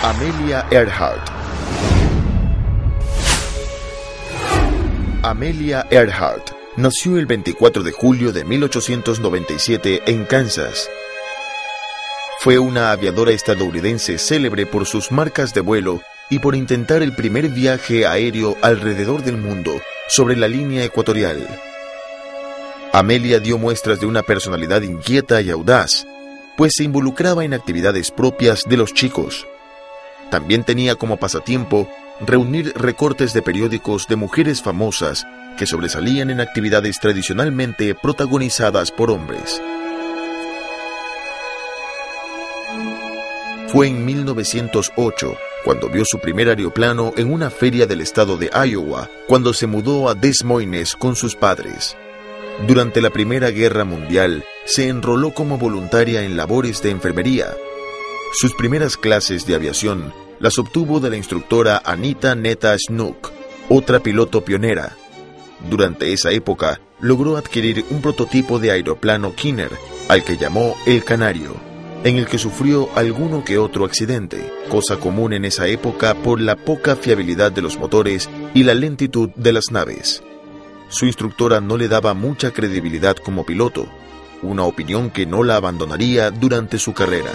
Amelia Earhart. Amelia Earhart nació el 24 de julio de 1897 en Kansas. Fue una aviadora estadounidense célebre por sus marcas de vuelo y por intentar el primer viaje aéreo alrededor del mundo sobre la línea ecuatorial. Amelia dio muestras de una personalidad inquieta y audaz, pues se involucraba en actividades propias de los chicos. También tenía como pasatiempo reunir recortes de periódicos de mujeres famosas que sobresalían en actividades tradicionalmente protagonizadas por hombres. Fue en 1908 cuando vio su primer aeroplano en una feria del estado de Iowa, cuando se mudó a Des Moines con sus padres. Durante la Primera Guerra Mundial, se enroló como voluntaria en labores de enfermería. Sus primeras clases de aviación las obtuvo de la instructora Anita Netta Snook, otra piloto pionera. Durante esa época, logró adquirir un prototipo de aeroplano Kinner, al que llamó El Canario, en el que sufrió alguno que otro accidente, cosa común en esa época por la poca fiabilidad de los motores y la lentitud de las naves. Su instructora no le daba mucha credibilidad como piloto, una opinión que no la abandonaría durante su carrera.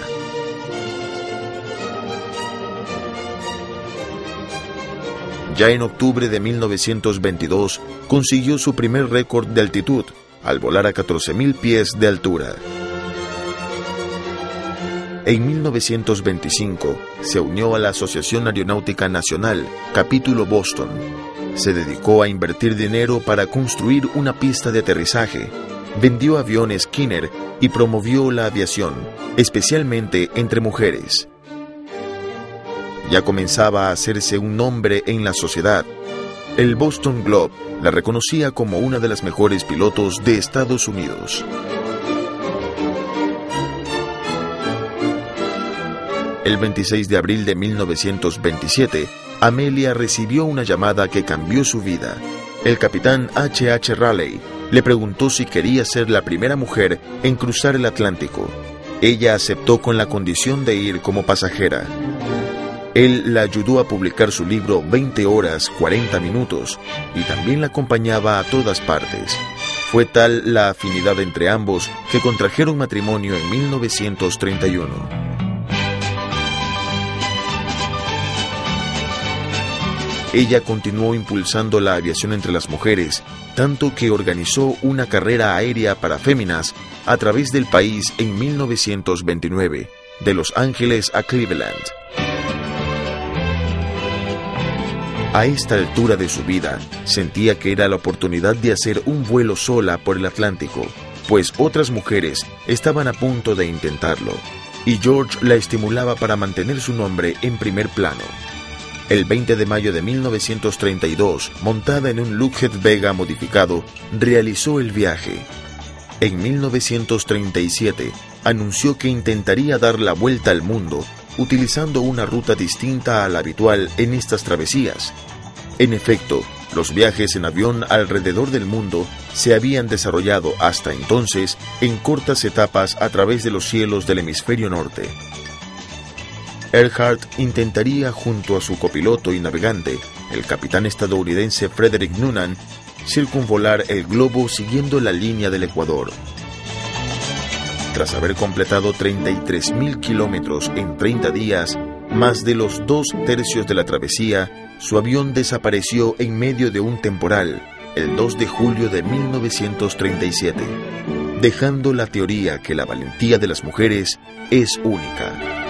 Ya en octubre de 1922 consiguió su primer récord de altitud, al volar a 14.000 pies de altura. En 1925 se unió a la Asociación Aeronáutica Nacional, capítulo Boston. Se dedicó a invertir dinero para construir una pista de aterrizaje, vendió aviones Kinner y promovió la aviación, especialmente entre mujeres. Ya comenzaba a hacerse un nombre en la sociedad. El Boston Globe la reconocía como una de las mejores pilotos de Estados Unidos. El 26 de abril de 1927, Amelia recibió una llamada que cambió su vida. El capitán H.H. Raleigh le preguntó si quería ser la primera mujer en cruzar el Atlántico. Ella aceptó con la condición de ir como pasajera. Él la ayudó a publicar su libro 20 horas, 40 minutos, y también la acompañaba a todas partes. Fue tal la afinidad entre ambos que contrajeron matrimonio en 1931. Ella continuó impulsando la aviación entre las mujeres, tanto que organizó una carrera aérea para féminas a través del país en 1929, de Los Ángeles a Cleveland. A esta altura de su vida, sentía que era la oportunidad de hacer un vuelo sola por el Atlántico, pues otras mujeres estaban a punto de intentarlo, y George la estimulaba para mantener su nombre en primer plano. El 20 de mayo de 1932, montada en un Lockheed Vega modificado, realizó el viaje. En 1937, anunció que intentaría dar la vuelta al mundo, utilizando una ruta distinta a la habitual en estas travesías. En efecto, los viajes en avión alrededor del mundo se habían desarrollado hasta entonces en cortas etapas a través de los cielos del hemisferio norte. Earhart intentaría, junto a su copiloto y navegante, el capitán estadounidense Frederick Noonan, circunvolar el globo siguiendo la línea del Ecuador. Tras haber completado 33.000 kilómetros en 30 días, más de los 2/3 de la travesía, su avión desapareció en medio de un temporal, el 2 de julio de 1937, dejando la teoría que la valentía de las mujeres es única.